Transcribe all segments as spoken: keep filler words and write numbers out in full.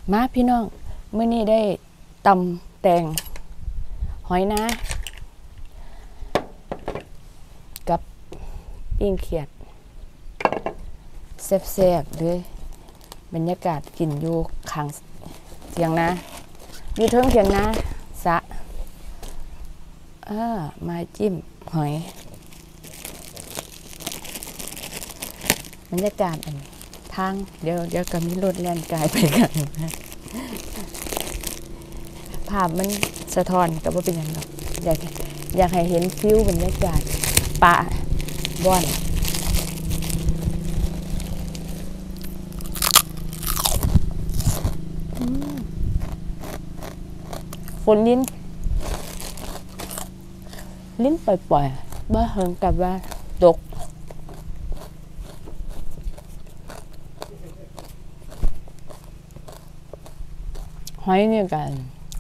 มาพี่น้องเมื่อนี้ได้ตำแตงหอยนากับปิ้งเขียดแซ่บๆเลยบรรยากาศกินอยู่ข้างเถียงนาอยู่เทิงเถียงนาสะเออมาจิ้มหอยบรรยากาศอันทางเดี๋ยวเดี๋ยวก็มีรถแล่นกายไปกันภาพมันสะท้อนกับว่าเป็นอย่างไรอยากอยากให้เห็นฟิวบรรยากาศป่าบ่อนฝนลิ้นลิ้นปล่อยๆบ้าเฮิงกับว่าตกหอยเนี่ยกัน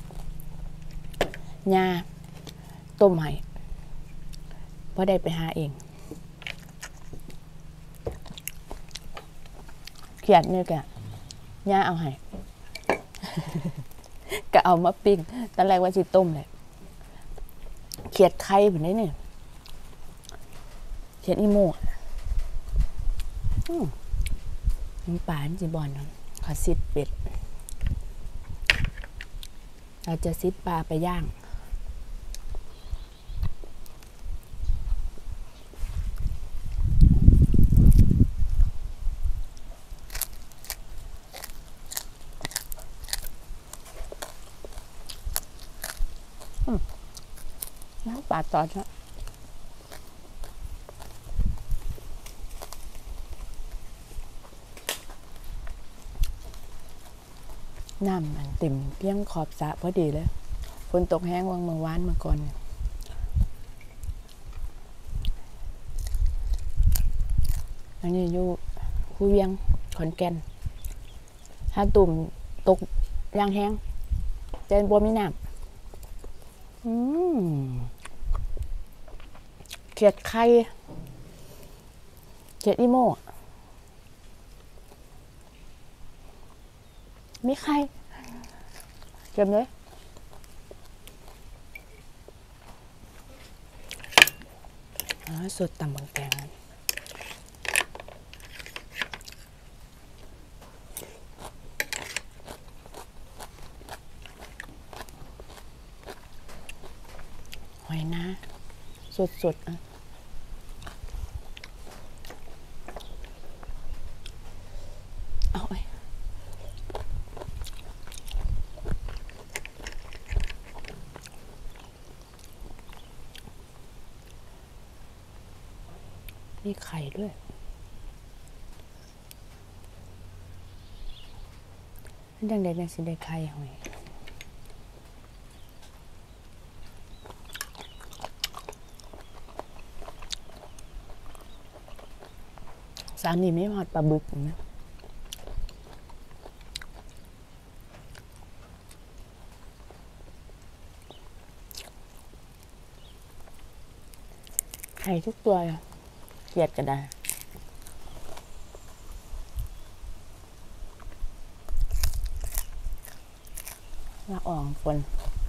ยาต้มให้เพราะได้ไปหาเองเขียดเนี่ยกันยาเอาให้ ก็เอามาปิ้งตอนแรกว่าสิต้มเลยเขียดไข่แบบนี้เนี่ยเขียดอีโม่น้ำปลาจีบอลขอซิดเป็ดเราจะซิดปลาไปย่างน้ำปลาตอนนี้น้ำมันเต็มเพียงขอบสระพอดีเลยฝนตกแห้งวังเมื่อวานมาก่อนอันนี้อยู่คูเวียงขอนแก่นถ้าตุ่มตกยางแห้งเจนบัวมีน้ำอืมเขียดไข่เขียดอีโม่มีไข่เก็บเลยสดตำบังแตงหอยนะสดๆอ่ะเอาไว้มีไข่ด้วยดังเด็ดดังสิได้ไข่หอยสามีไม่หอดปลาบึกนะไข่ทุกตัวเกลียดก็ได้ละอ่องฝน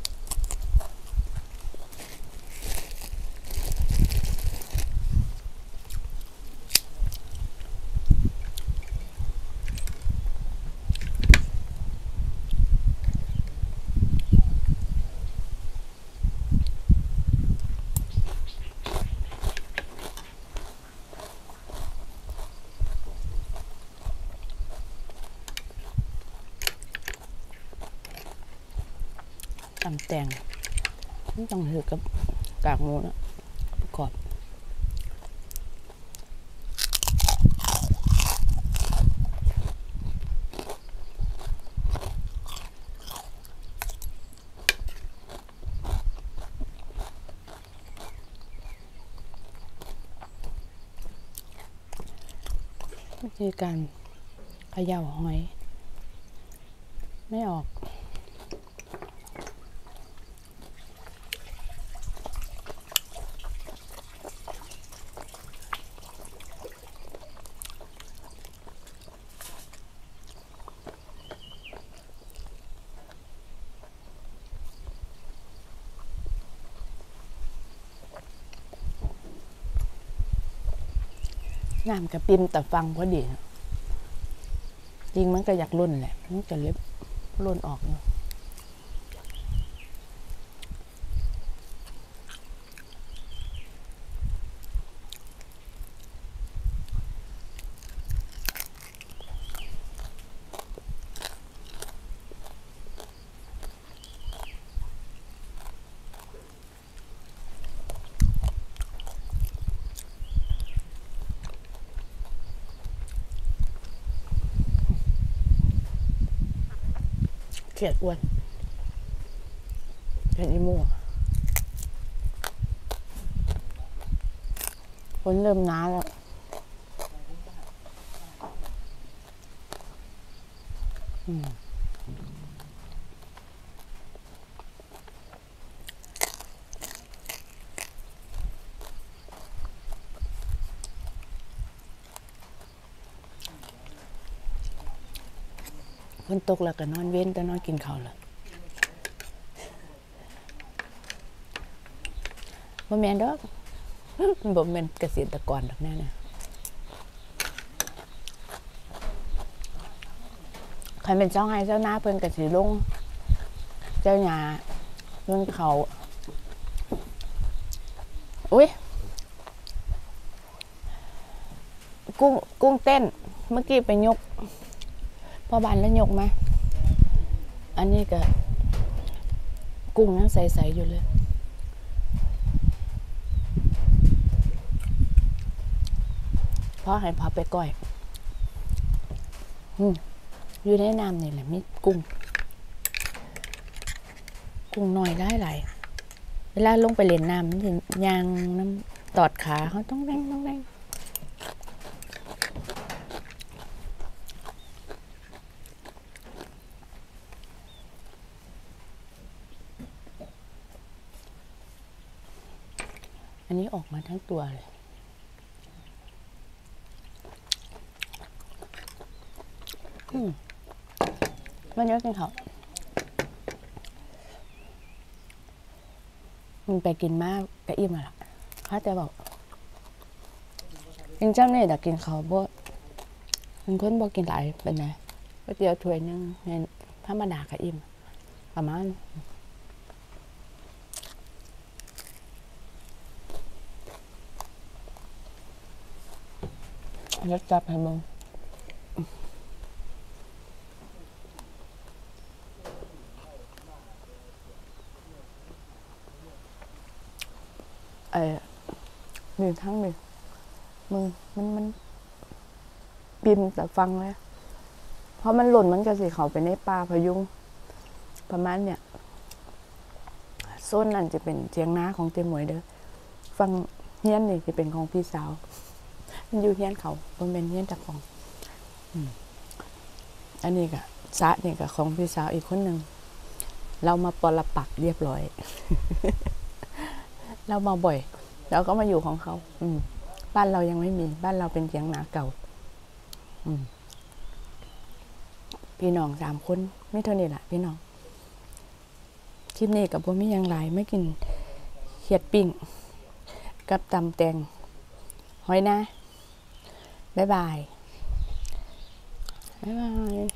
ตำแตงไม่ต้องถือกับกากหมูนะประกอบวิธีการเขย่าหอยไม่ออกน้ำกับปิมแต่ฟังพอดีจริงมันก็อยากล่นแหละมันจะเล็บล่นออกเนาะเกลียดอ้วนเกลียดอีมั่วฝนเริ่มหนาแล้วฝนตกแล้วก็นอนเว้นแต่นอนกินข้าวแล้วบ่แม่นดอกบ่แม่นเกษตรกรดอกแน่เนี่ยใครเป็นเจ้าไห้เจ้าหน้าเพิ่นก็สิลงเจ้าหญ้าเพิ่นเขาอุ๊ยกุ้งกุ้งเต้นเมื่อกี้ไปยกพ่อบ้านแล้วยกมาอันนี้ก็กุ้งยังใสๆอยู่เลยพ่อให้พาไปก้อยอืมอยู่ในน้ำนี่แหละมีกุ้งกุ้งน้อยได้หลายเวลาลงไปเล่นน้ำมันถึงยางน้ำตอดขาเขาต้องแรงต้องแรงอันนี้ออกมาทั้งตัวเลยอืมมันเยอะจริงเขามันไปกินมากกะอิ่มอะล่ะเขาจะบอกจริงจ้าเนี่ยแต่กินเขาบ่มันคนบ่กินหลายเป็นไงก๋วยเตี๋ยวถ้วยนึงเนี่ยธรรมดากะอิ่มประมาณยัดจับให้มึงเออมีทั้งมีมึงมันมันบินแต่ฟังเลยเพราะมันหล่นมันก็สิเขาไปในป่าพยุงประมาณเนี่ยโซนนั่นจะเป็นเทียงนาของเต็มหมวยเด้อฟังเฮียนนี่จะเป็นของพี่สาวมันอยู่เฮียนเขามันเป็นเฮียนจากของอันนี้ก็สะนี่ก็ของพี่สาวอีกคนหนึ่งเรามาปรปักเรียบร้อยเรามาบ่อยเราก็มาอยู่ของเขาอืมบ้านเรายังไม่มีบ้านเราเป็นเถียงนาเก่าอืมพี่น้องสามคนไม่เท่านี้แหละพี่น้องคลิปนี้กับผมมีอย่างไรไม่กินเขียดปิ้งกับตำแตงหอยนะบ๊ายบายบ๊ายบาย